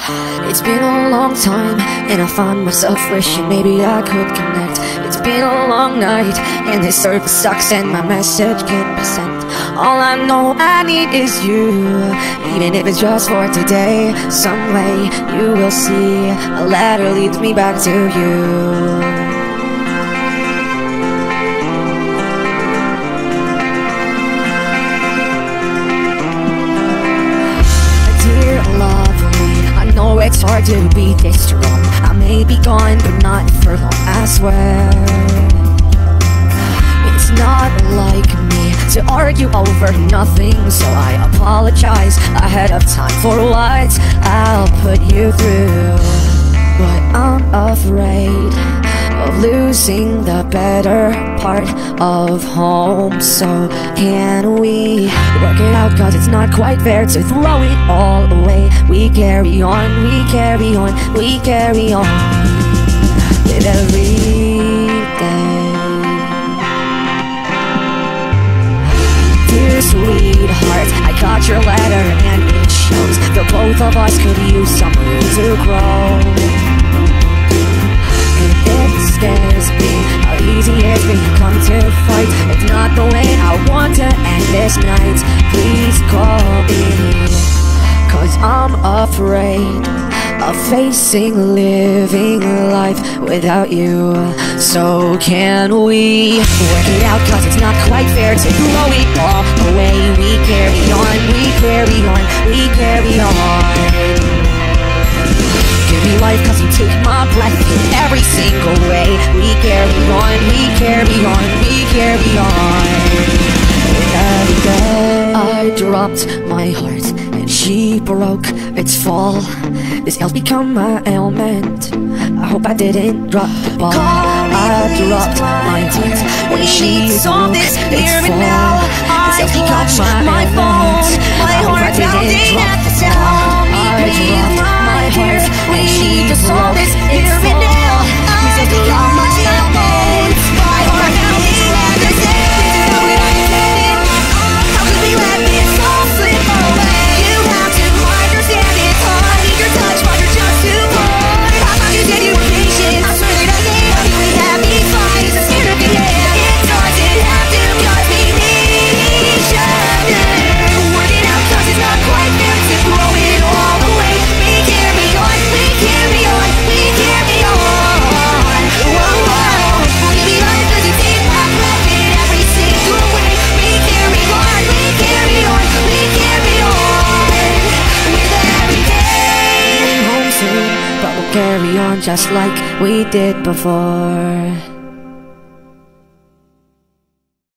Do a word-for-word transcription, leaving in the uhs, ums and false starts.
It's been a long time, and I find myself wishing maybe I could connect. It's been a long night, and this service sucks, and my message can't be sent. All I know I need is you, even if it's just for today. Some way you will see, a ladder leads me back to you. No, it's hard to be this strong. I may be gone, but not for long, I swear. It's not like me to argue over nothing, so I apologize ahead of time for what I'll put you through. But I'm afraid of losing the better part of home. So can we work it out, cause it's not quite fair to throw it all away. We carry on, we carry on, we carry on with every day. Dear sweetheart, I got your letter and it shows the both of us could use some room to grow. It scares me how easy it's become to fight. It's not the way I want to end this night. Please call me, cause I'm afraid of facing living life without you. So can we work it out, cause it's not quite fair to throw it all away. We carry on, we carry on, we carry on. Give me life, cause you take my breath in every single way. We carry on, we carry on, we carry on with every day. I dropped my heart and she broke its fall. This ail's become my ailment. I hope I didn't drop the ball. I dropped my heart when she broke its fall. This ail's become my ailment. I hope I didn't drop the ball. I dropped my heart when she broke its fall. This ail's become my ailment. My heart now is like a dead. How could we let this all slip away? You have to understand it's hard. Need your touch, but you're just too hard. I thought you said you were patient. I swear that I did. But we have these fights. I'm scared of the end. It doesn't have to, cause we need each other. Work it out, cause it's not quite fair to throw it all away. We carry on, we carry on, we carry on. Whoa, whoa. Give me life, cause you take my breath in every single way. We carry on, we carry on, we carry on with every day. Home soon, but we'll carry on just like we did before.